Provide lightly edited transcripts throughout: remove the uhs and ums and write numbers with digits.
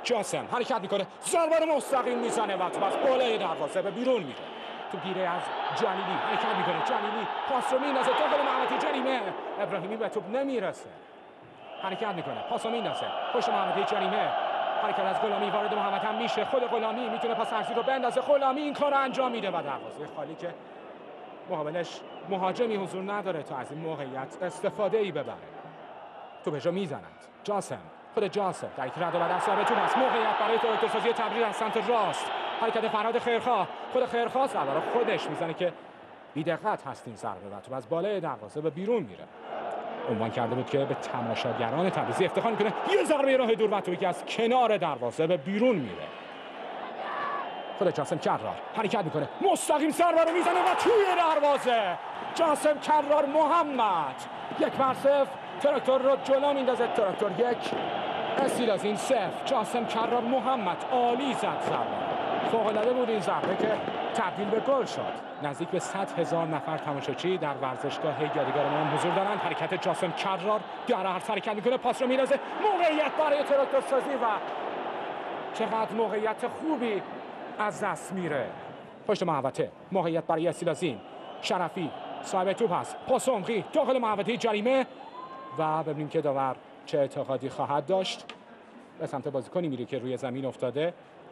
جاسم حرکت میکنه، ضربه رو مستقیم میزنه و تو از بالای دروازه به بیرون میره. تو گیره از جلیلی حرکت میکنه، جلیلی پاس رو میندازه داخل محوطه جریمه، ابراهیمی به توپ نمیرسه. حرکت میکنه، پاس رو میندازه پشت محوطه جریمه، حرکت از غلامی وارد محوطه هم میشه، خود غلامی میتونه پاس عرضی رو بندازه، غلامی این کارو انجام میده و دروازه خالی که مقابلش مهاجمی حضور نداره تا از این موقعیت استفاده ای ببره. توپش رو میزنند، جاسم، خود جاسم در یک رد و بدل صاحب توپ است. موقعیت برای تراکتورسازی تبریز از سمت راست، حرکت فرهاد خیرخواه، خود خیرخواه ضربه رو خودش میزنه که بی‌دقت هست این ضربه و توپ از بالای دروازه به بیرون میره. عنوان کرده بود که به تماشاگران تبریزی افتخار میکنه، یه ضربه راه دور و توپی که از کنار دروازه به بیرون میره. خود جاسم کرار حرکت میکنه، مستقیم ضربه رو میزنه و توی دروازه. جاسم کرار محمد 1-0 تراکتور رو جلو میندازه. تراکتور 1 استیلازین 0. جاسم کرار محمد عالی زد ضربه، فوق‌العاده بود این ضربه که تبدیل به گل شد. نزدیک به 100,000 نفر تماشاچی در ورزشگاه یادگار ما حضور دارند. حرکت جاسم کرار در عرض حرکت میکنه، پاس رو میندازه، موقعیت برای تراکتور سازی و چقدر موقعیت خوبی از دست میره. پشت محوطه موقعیت برای استیلازین، شرفی صاحب توپ هست، پاس عمقی داخل محوطه جریمه و ببینیم که داور چه اعتقادی خواهد داشت. به سمت بازیکنی میره که روی زمین افتاده.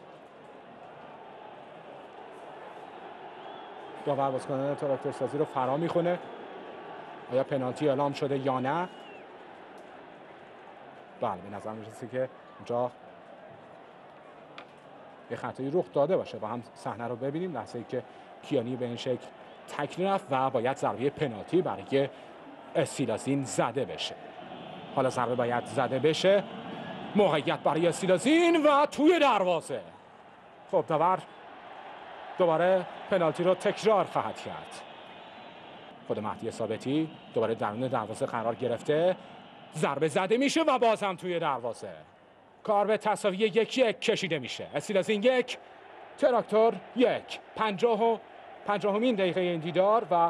داور بازیکن تراکتور سازی رو فرا میخونه. آیا پنالتی اعلام شده یا نه؟ بله، به نظر میرسه که اونجا یه خطایی رخ داده باشه. با هم صحنه رو ببینیم. لحظه‌ای که کیانی به این شکل تکل رفت و باید ضربه پنالتی برای استیلازین زده بشه. حالا ضربه باید زده بشه، موقعیت برای استیلازین و توی دروازه. خب داور دوباره پنالتی رو تکرار خواهد کرد. خود مهدی ثابتی دوباره درون دروازه قرار گرفته، ضربه زده میشه و باز هم توی دروازه. کار به تساوی 1-1 کشیده میشه. استیلازین 1 تراکتور 1. 50مین دقیقه این دیدار و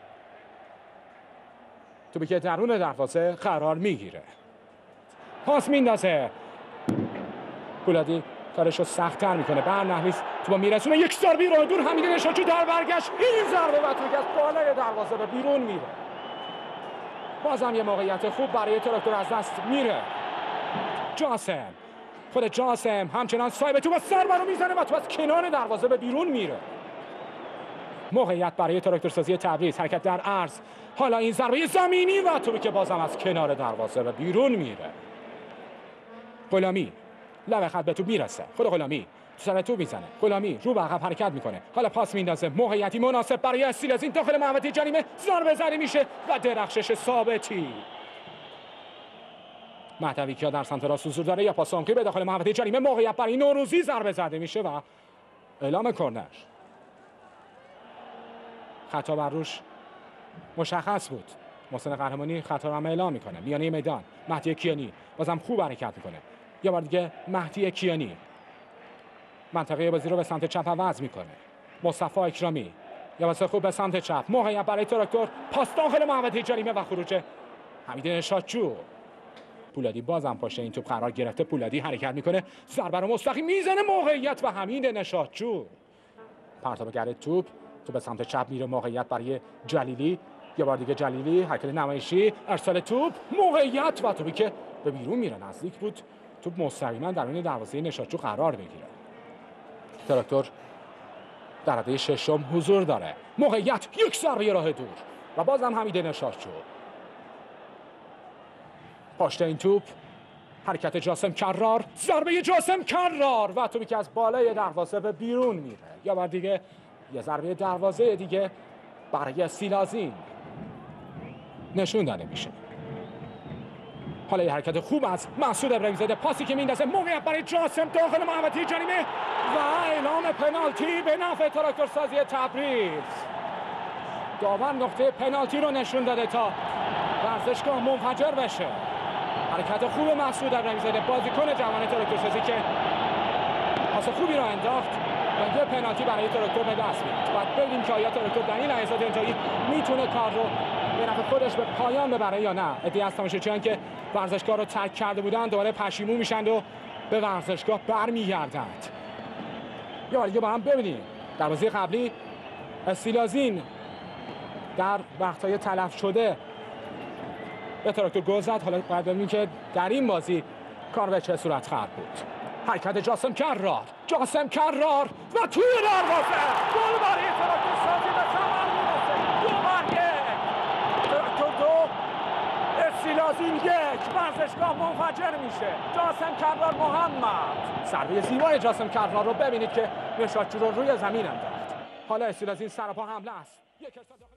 توپی که درون دروازه قرار میگیره. پاس میندازه، پولادی کارش رو سخت‌تر میکنه، بر نحویس توپ میرسونه، یک ضربه راه دور حمید نشاطچی در برگشت، این ضربه و توپ از بالای دروازه به بیرون میره. بازم یه موقعیت خوب برای تراکتور از دست میره. جاسم، خود جاسم همچنان صاحب توپ، ضربه رو میزنه و توپ از کنار دروازه به بیرون میره. موقعیت برای تراکتور سازی تبریز، حرکت در عرض، حالا این ضربه زمینی و توپی که بازم از کنار دروازه به بیرون میره. غلامی لبه خط به توپ میرسه، خود غلامی تو سر توپ میزنه، غلامی رو به عقب حرکت میکنه، حالا پاس میندازه، موقعیتی مناسب برای استیلازین داخل محوطه جریمه، ضربه زده میشه و درخشش ثابتی. مهدوی کیا در سمت راست حضور داره، یا پاس عمقی به داخل محوطه جریمه، موقعیت برای نوروزی، ضربه زده میشه و اعلام کرنر. خطا بر روش مشخص بود. محسن قهرمانی خطا رو هم اعلام میکنه. میانه میدان مهدی کیانی بازم خوب حرکت میکنه. یه بار دیگه مهدی کیانی منطقه بازی رو به سمت چپ عوض میکنه. مصطفی اکرامی یه واسه خوب به سمت چپ، موقعیت برای تراکتور، پاس داخل محوطه جریمه و خروج حمید نشاطچو. پولادی بازم پشت این توپ قرار گرفته، پولادی حرکت میکنه، ضربه رو مستقیم میزنه، موقعیت و حمید نشاطچو. پرتابگر توپ به سمت چپ میره، موقعیت برای جلیلی، یه بار دیگه جلیلی حرکت نمایشی، ارسال توپ، موقعیت و توپی که به بیرون میره. نزدیک بود توپ مستقیما درون دروازه نشاطچو قرار بگیره. تراکتور در رده ششم حضور داره، موقعیت، یک ضربه راه دور و بازم حمید نشاطچو. پشت این توپ حرکت جاسم کرار، ضربه جاسم کرار و توپی که از بالای دروازه به بیرون میره. یا بار دیگه یه ضربه دروازه دیگه برای استیلازین نشون داده میشه. حالا یه حرکت خوب از مسعود ابراهیم‌زاده، پاسی که میندازه، موقعیت برای جاسم داخل محوطه جریمه و اعلام پنالتی به نفع تراکتور سازی تبریز. داور نقطه پنالتی رو نشون داده تا ورزشگاه منفجر بشه. حرکت خوب مسعود ابراهیم‌زاده، بازیکن جوان تراکتور سازی که پاس خوبی رو انداخت و یه پنالتی برای تراکتور به دست میاد. باید ببینیم که آیا تراکتور در این لحظات انتهایی میتونه کار رو به نفع خودش به پایان ببره یا نه. عده‌ای از تماشاچیان که ورزشگاه رو ترک کرده بودن دوباره پشیمون میشن و به ورزشگاه برمیگردند. یه بار دیگه با هم ببینیم. در بازی قبلی استیلازین در وقت‌های تلف شده به تراکتور گل زد. حالا باید ببینیم که در این بازی کار به چه صورت خواهد بود. حرکت جاسم کرار و توی دروازه گل برای تراکتور سازی به ثمر میرسه. 2-1 تراکتور 2 استیلازین 1. ورزشگاه منفجر میشه. جاسم کرار محمد ضربه زیبای جاسم کرار رو ببینید که نشاطچی رو روی زمین انداخت. حالا استیلازین سراپا حمله است.